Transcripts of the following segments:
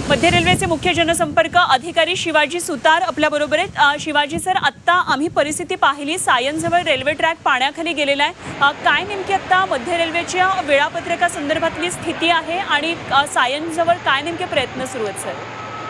मध्य रेल्वेचे मुख्य जनसंपर्क अधिकारी शिवाजी सुतार आपल्या बरोबर आहेत। शिवाजी सर, आता आम्ही परिस्थिती पाहिली, सायनजवळ रेल्वे ट्रॅक पाण्याखाली गेलेला आहे। काय नेमकी आता मध्य रेल्वेच्या वेळापत्रकासंदर्भातली स्थिती आहे आणि सायनजवळ काय नेमके प्रयत्न सुरू आहेत सर?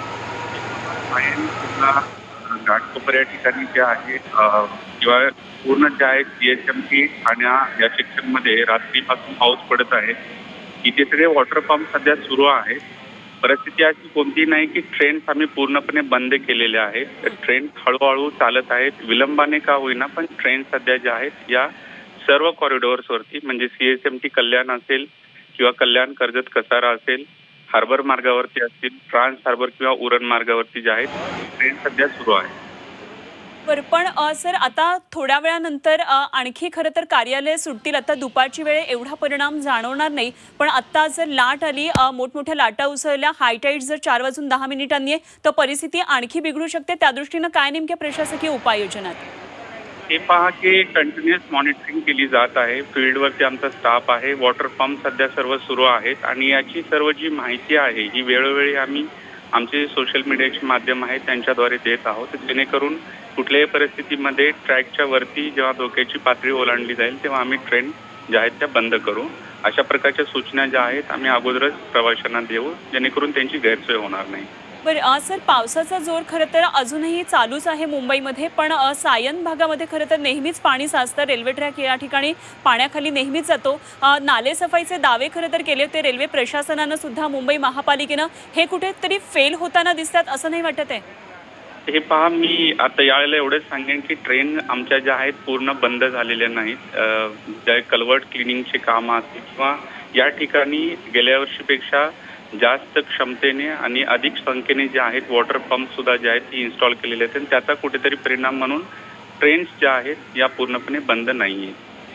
घाटकोपर या ठिकाणी जे आहे किंवा पूर्ण जे आहे CHMT ठाण्या या सेक्शनमध्ये रात्रीपासून पाऊस पडत आहे। इथे सगळे वॉटर पंप सध्या सुरू आहे। परिस्थिती अशी कोणती नाही की ट्रेन्स आम्ही पूर्णपणे बंद केलेल्या आहेत। ट्रेन हळूहळू चालत आहेत, विलंबाने का होईना, पण ट्रेन सध्या ज्या आहेत या सर्व कॉरिडॉर्सवरती म्हणजे CHMT कल्याण असेल किंवा कल्याण कर्जत कसारा असेल, हार्बर मार्गावरती असतील, ट्रान्स हार्बर किंवा उरण मार्गावरती जे आहेत ट्रेन सध्या सुरू आहे। बरं, पण सर आता थोड्या वेळानंतर आणखी खरं तर कार्यालय सुटतील। आता दुपारची वेळ एवढा परिणाम जाणवणार नाही, पण आता जर लाट आली, मोठमोठ्या लाटा उसळल्या, हाय टाईड जर 4:10 आहे तर परिस्थिती आणखी बिघडू शकते। त्या दृष्टीनं काय नेमक्या प्रशासकीय उपाययोजना आहेत? हे पहा की कंटिन्युअस मॉनिटरिंग केली जात आहे। फील्डवरती आमचा स्टाफ आहे, वॉटर पंप सध्या सर्व सुरू आहेत आणि याची सर्व जी माहिती आहे ही वेळोवेळी आम्ही आमचे सोशल मीडियाचे माध्यम आहेत त्यांच्याद्वारे देत आहोत, जेणेकरून कुठल्याही परिस्थितीमध्ये ट्रॅकच्या वरती जेव्हा धोक्याची पातळी ओलांडली जाईल तेव्हा आम्ही ट्रेन ज्या आहेत त्या बंद करू। अशा प्रकारच्या सूचना ज्या आहेत आम्ही अगोदरच प्रवाशांना देऊ, जेणेकरून त्यांची गैरसोय होणार नाही। बरं सर, पावसाचा जोर खरं तर अजूनही चालूच आहे मुंबईमध्ये, पण सायन भागामध्ये खरं तर नेहमीच पाणी साचतं। रेल्वे ट्रॅक या ठिकाणी पाण्याखाली नेहमीच जातो। नाले सफाईचे दावे खरं तर केले होते रेल्वे प्रशासनानं सुद्धा, मुंबई महापालिकेनं, हे कुठेतरी फेल होताना दिसतात असं नाही वाटत आहे? हे पहा, मी आता यावेळेला एवढंच सांगेन की ट्रेन आमच्या ज्या आहेत पूर्ण बंद झालेल्या नाहीत। ज्या कल्वर्ट क्लिनिंगचे काम असतील किंवा या ठिकाणी गेल्या वर्षीपेक्षा जास्त क्षमतेने आणि अधिक संख्येने जे आहेत वॉटर पंप सुद्धा जे आहेत ती इन्स्टॉल केलेले आहेत, त्याचा कुठेतरी परिणाम म्हणून ट्रेन्स ज्या आहेत या पूर्णपणे बंद नाहीये।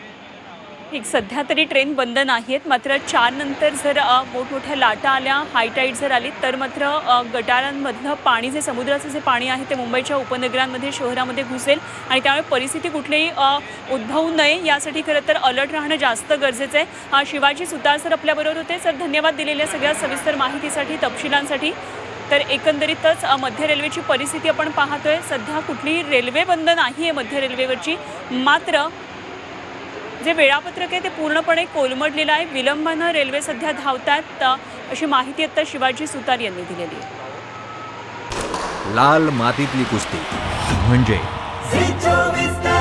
ठीक, सध्या तरी ट्रेन बंद नाहीत, मात्र 4 नंतर जर मोठमोठ्या लाटा आल्या, हाय टाईड जर आली तर मात्र गटारांमधलं पाणी, जे समुद्राचं जे पाणी आहे ते मुंबईच्या उपनगरांमध्ये, शहरामध्ये घुसेल आणि त्यामुळे परिस्थिती कुठलीही उद्भवू नये यासाठी खरं तर अलर्ट राहणं जास्त गरजेचं आहे। शिवाजी सुतार सर आपल्याबरोबर होते। सर, धन्यवाद दिलेल्या सगळ्या सविस्तर माहितीसाठी, तपशिलांसाठी। तर एकंदरीतच मध्य रेल्वेची परिस्थिती आपण पाहतोय, सध्या कुठलीही रेल्वे बंद नाही आहे मध्य रेल्वेवरची, मात्र जे वेळापत्रक आहे ते पूर्णपणे कोलमडलेलं आहे। विलंबानं रेल्वे सध्या धावतात अशी माहिती आता शिवाजी सुतार यांनी दिलेली आहे। लाल मातीतली कुस्ती म्हणजे